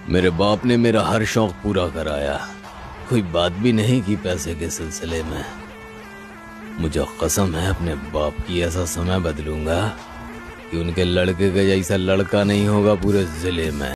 मेरे बाप ने मेरा हर शौक पूरा कराया, कोई बात भी नहीं की पैसे के सिलसिले में। मुझे कसम है अपने बाप की, ऐसा समय बदलूंगा कि उनके लड़के के जैसा लड़का नहीं होगा पूरे जिले में।